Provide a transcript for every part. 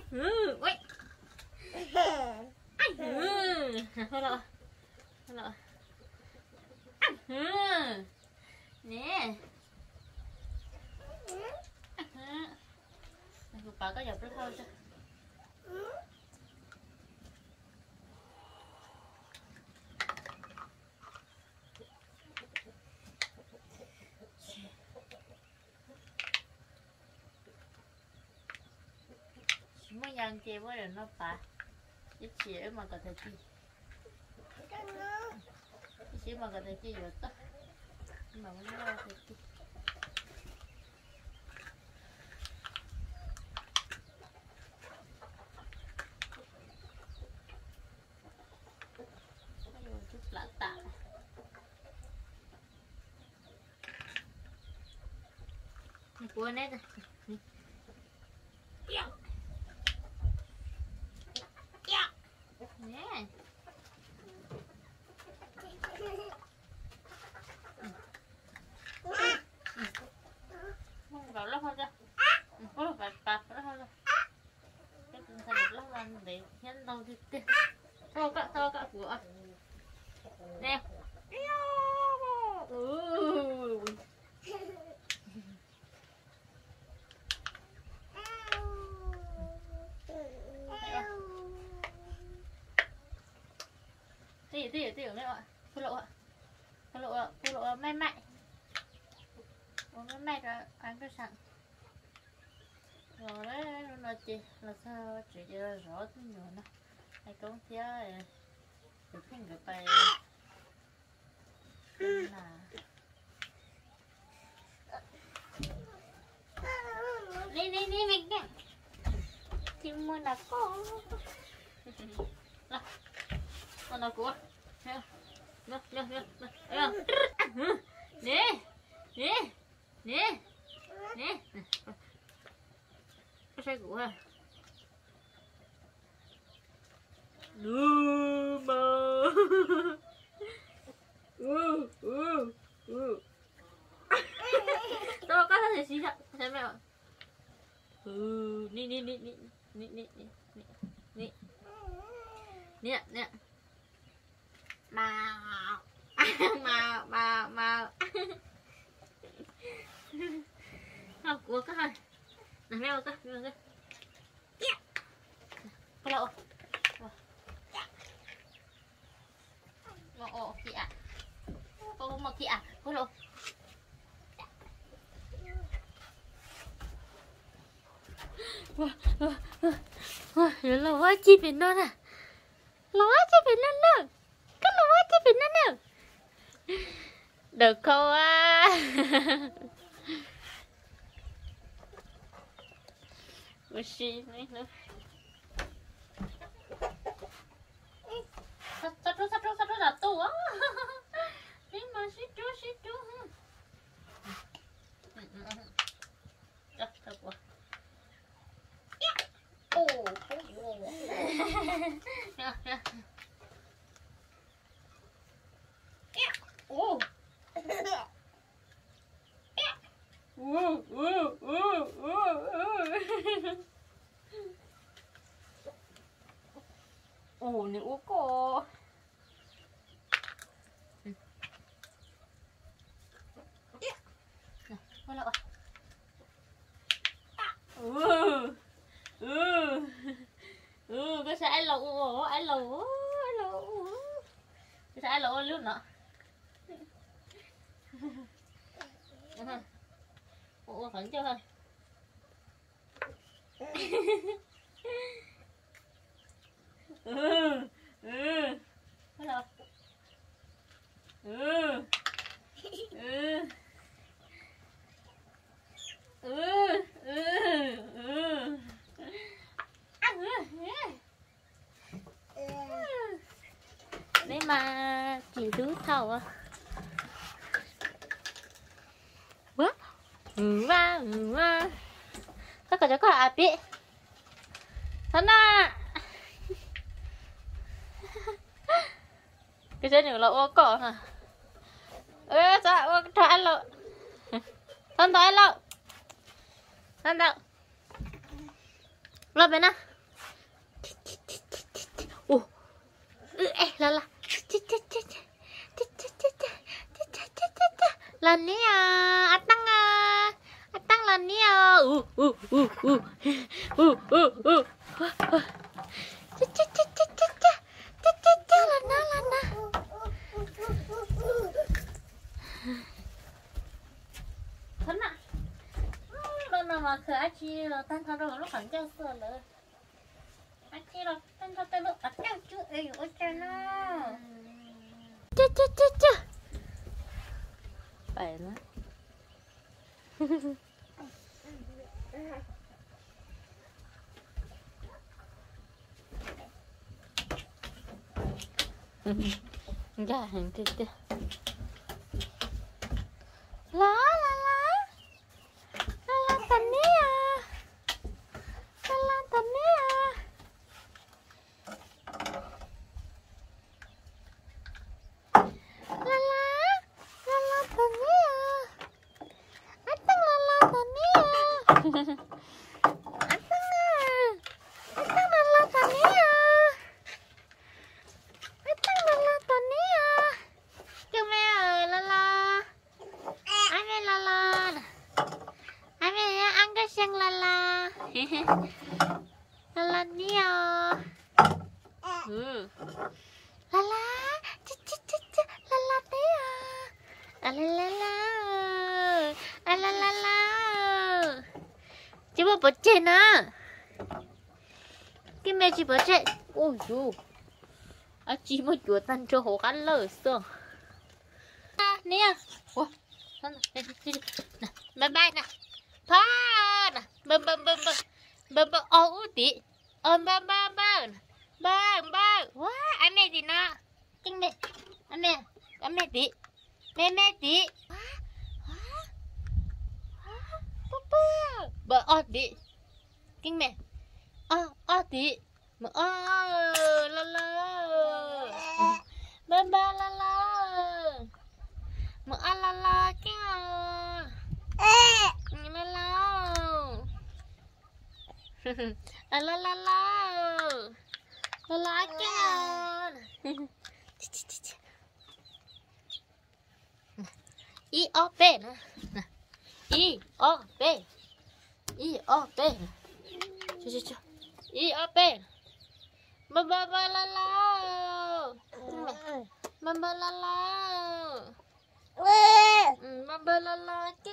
ui thôi rồi nè bà có dập rất thôi chứ mới ăn chè với rồi nó bà cái chè mà có thể chi cái chè mà có thể chi rồi đó mà nó có thể chi chút lạ tạ của nét nè vào lớp thôi ra có lúc phải bạc đó thôi cái tinh thần lớp ăn để nhấn đâu thì thôi cả của nè tí ở đây ạ cô lộ may mại rồi ăn cái sẵn rồi đấy nó chị là sao chị rõ cái nhiều nó hay công chia được thành cái bài là đi mình nè chim mua là con con nào của nè cái xe của à đưa mà đâu có thể xí thật xem mẹ nè màu không của cái thôi này mèo cái lộ lộ kìa cô một kìa cô lộ lâu quá chi Việt Nam à lâu quá chi Việt Nam nữa cái lâu quá chi Việt Nam nữa được không à bữa xí này nữa sắp là tủ á đi mà xí chú thật quá nữ cô quay lại cái xe ai lẩu cái xe ai lẩu luôn nữa ủa khẩn chưa thôi bắt đầu đấy mà chỉ thứ thầu à quá tất cả cho có à bị thân à cái chân nhiều là ô cỏ hả dạ ô thoại lộ thân thoại lộ thân đâu lên bên nào là lần ní à tăng lần ní à lần thân à lần nào mà khởi anh chị là tan thằng rồi nó khoảng chơi sữa rồi anh chị là tan thằng tay lúc bắt đầu chú ấy ôi trời nó chứ phải đó ra hàng thịt lá tần ní à lá tần ní à lá tần ní à anh tăng lá tần ní à anh tăng lá tần ní à anh tăng lá tần ní à kêu mẹ ơi la anh mẹ la anh mẹ ăn cái xăng la ní à chứ la tí à la chị bảo bỏ chạy nè cái mẹ chị bỏ chạy ôi dù chị mới chuột tan cho hồ ăn lỡ xương nè ủa nè bye bye nè pa nè bơm ô tí bơm wow anh mẹ gì nè kinh mẹ anh mẹ tí mẹ tí bơ ô tí kinh mẹ ô tí mà la bơm la mà la kinh la kinh I O P nè I O P cho I O P ba la ba la chứ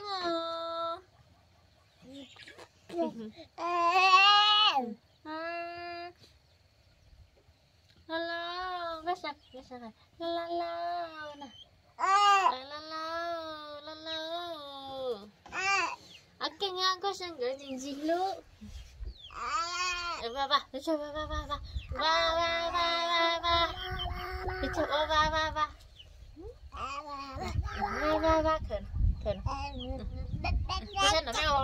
la cái sao này la nè cái ngang có sang cái gì luôn ba đi chơi ba đi chơi ba khẩn cái chân nó mèo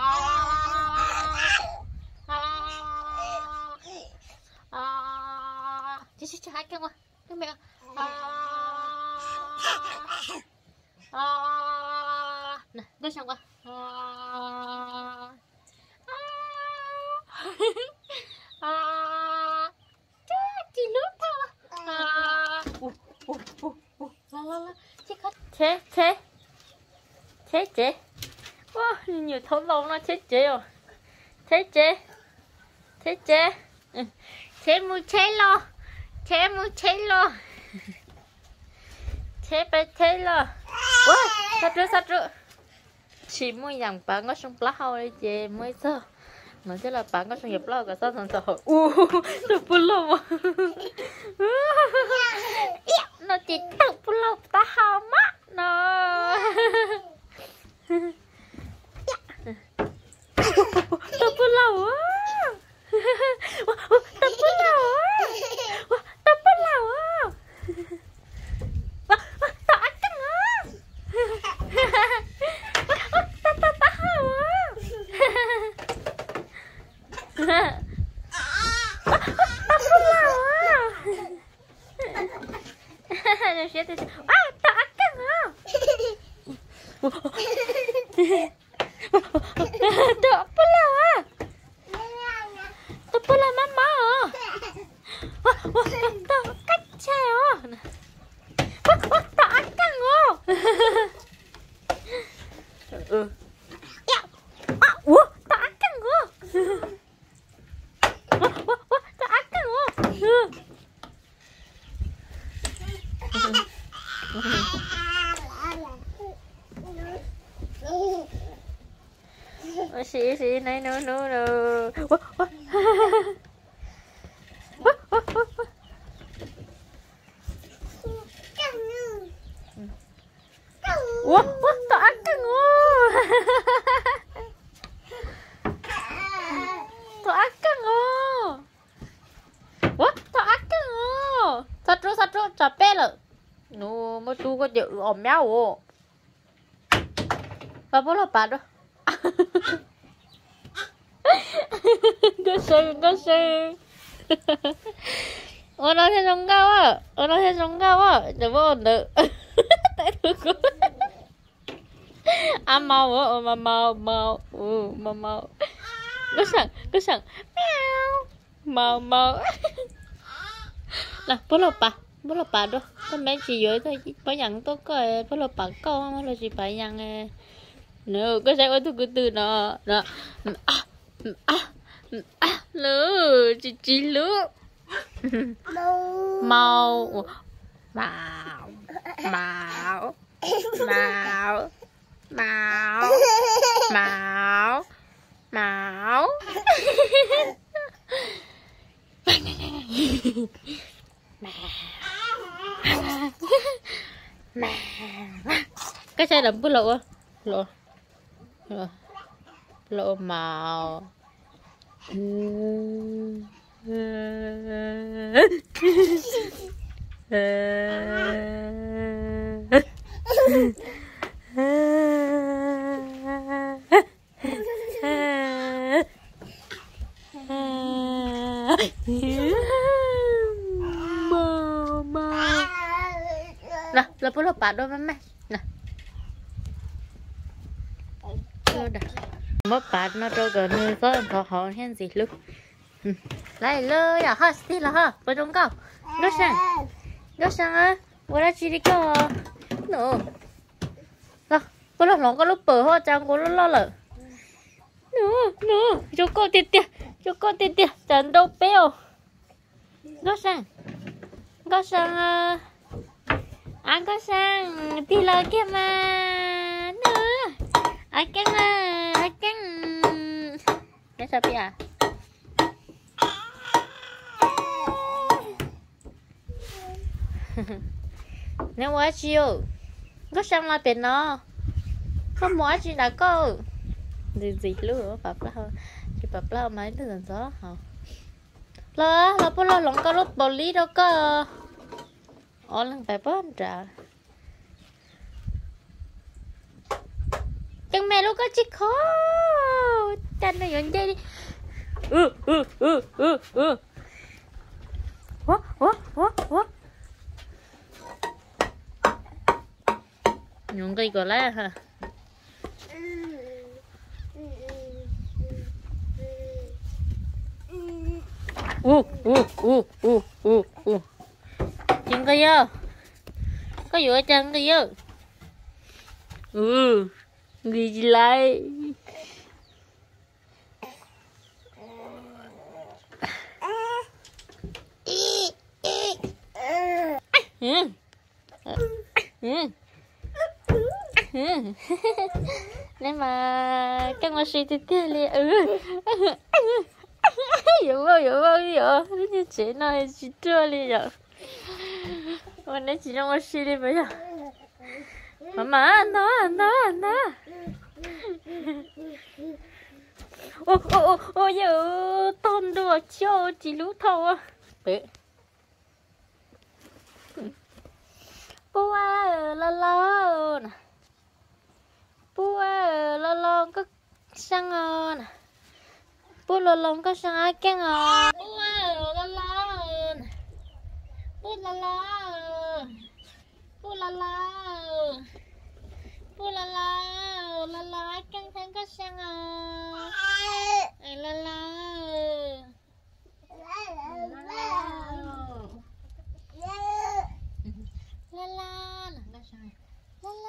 chứ hai cái mèo nè đưa sang qua chị nước thôi la chị có chế wow nhiều thấu lâu nó chế rồi chế mu chế lo wow sát rửa chỉ mới dàng bạn có xong lá hao đây chị mới sao nó chứ là bạn có xong nghiệp lo cả sao thằng sợ được bù lâu nó chỉ tự bù lâu ta hao mắt nó tự bù lâu mamma. Cách chào. Ừ. Ủa, tao ăn căng quá. Tao ăn căng quá. Xí này nó. Ủa, tao ăn căng quá. Tao ăn căng quá. Ủa, tao ăn căng quá. Thật rồi, chả bê lợ. Nó mà tu có chữ ổm nhau ồ. Và bố là bà đó. Có xe. Nó thấy giống cao á. Để bố ổn được. Tại được quá. À màu á, màu. Màu. Cứ sẵn. Màu. Nè, bố là bà đó. Con bé chỉ dưới thôi, bà dặn tôi coi bố là bà con, là chỉ bà dặn nữa, có sẽ có từ từ nó. Lửa, chị lửa. Màu. Cái xe đậm bút lộ màu. Lah, lepas lepas dah mama. Nah. Dah. Mất bát nó cho gần như có thọ họ hen gì lúc. Lại lơ ya ha, xí là ha, bắt trong cao. Đó sang á, bữa đó chỉ đi cao. Nữa. Đó, bữa đó lòng có lúc bờ ho chẳng có lúc lo lợ. Nữa, cho con tiệt, chẳng đâu béo. Đó sang anh có sang thì lời kia mà nữa anh căng cái sao vậy à nếu quá chiều có sang là tiền nó không muốn gì đã có gì luôn bập la chỉ bập la mấy thứ gì đó hả lo bố lo lòng có lúc bò lý đâu có lần phải bớt trả chẳng mẹ lúc có chiếc khó chanh nó dọn dây đi What nhúng cây của lá hả chân cây vô có vừa chân cây vô gì lại nên mà các bác sĩ thì liền dụ như chị nói chị chưa liền rồi mà nãy chị trong bác sĩ đi bây giờ mà anh đó ô giờ tôn đùa cho chị lú thâu à bố lo có sang nè bố lo có sang ai cái ngò bố lo ai căng thẳng có sang la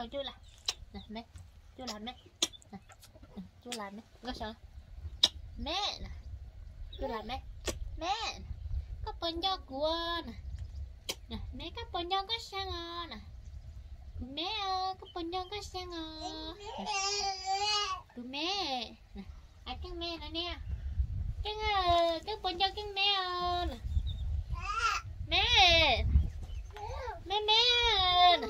chú là nè mẹ chú làm mẹ nè chú làm mẹ có sao mẹ nè chú làm mẹ mẹ có phần do của nè mẹ có phần do có sang nè mẹ ơi có phần do có sang tụi mẹ nè cái mẹ nè nè cái phần do cái mẹ nè mẹ mẹ mẹ nè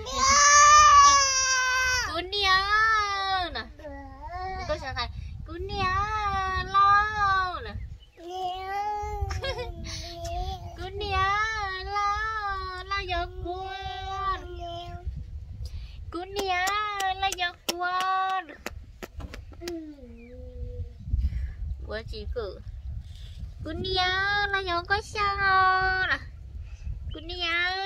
cún đi nè có sao thầy cún đi lo nè cún đi lo giật quên cún đi lo giật quên của chị cử cún đi lo giật có sao nè cún đi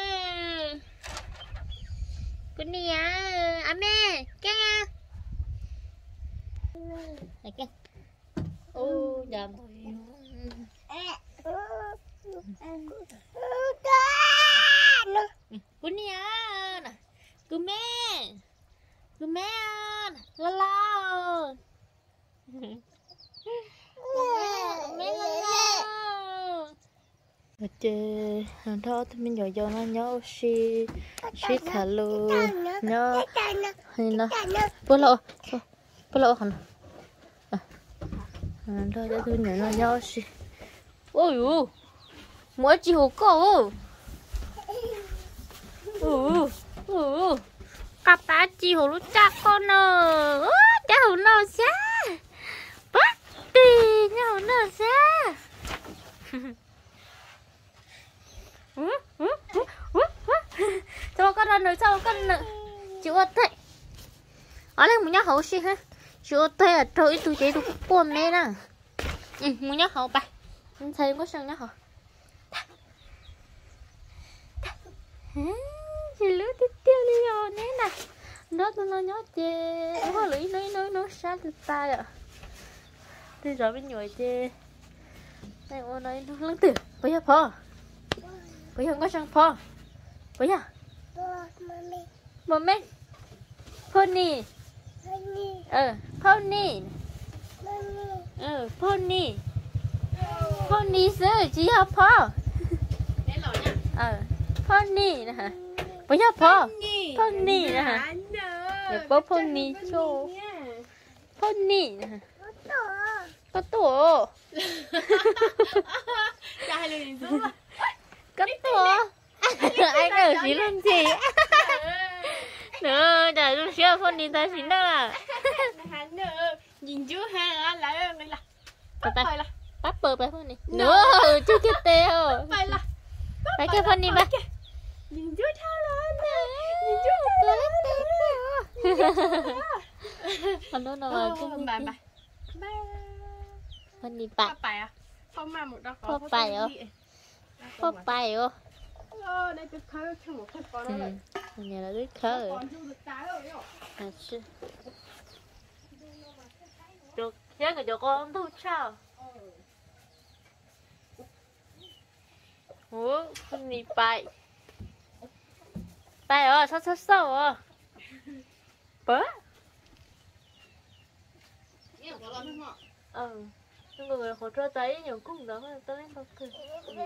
cún đi mẹ cái cái ô đầm cún đi nè cứ mẹ la la mẹ la chị đó thì mình giờ nó nhớ xí thả luôn nhớ hay nó bố lộ hả đó để tôi nhớ nó nhớ xí ôi mỗi chị hồ cổ cặp ta chị hồ lúc chắc con nè cha hồ nó xa bắt đi nhau nó xa cho con ra nữa sao con chịu ớt đấy ở đây muốn nhắc hậu xí ha chịu ớt đấy à trời tôi chế tôi buồn mẹ nè muốn nhắc hậu bài anh thấy có sao nhắc hậu chị lứa tiếp theo đi rồi nè nè đó tôi nói nhớ chê nó lưỡi nó sát từ tay à đi rồi bên ngoài chê đây ô nói nó lắng từ bây giờ phò bây giờ có sang phò bây giờ mẹ pony pony pony sữa chỉ học phò pony nè hả bây giờ phò pony nè hả để bố pony cho pony nè hả có tổ có tổ anh ở xí luôn chị nữa để tôi xíu pony ta xí nữa là nhìn chú ha lại là bắt bờ bài pony nữa chứ chết teo phải cái pony ba nhìn chú theo lên nè nhìn chú con nó là cái pony bạc à không mà một đâu có bài đây tôi khơi thêm một con đó này là đứa khơi được thế cái chỗ con thu sao ủa pony bài sao bớ nhưng người hỗ trợ tay nhiều cũng đó tới lên bao cười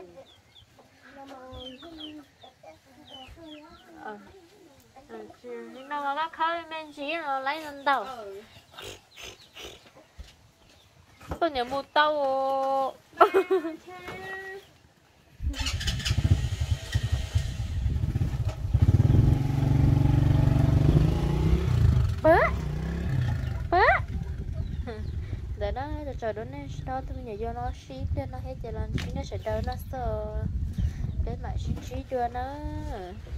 nhưng mà bác khơi men chỉ nó lấy lên đầu tôi nhớ một tàu bớ để nó trời đó nó tôi nhớ do nó ship nên nó hết giờ lần nó sẽ đỡ nó sợ để mà ship chưa nó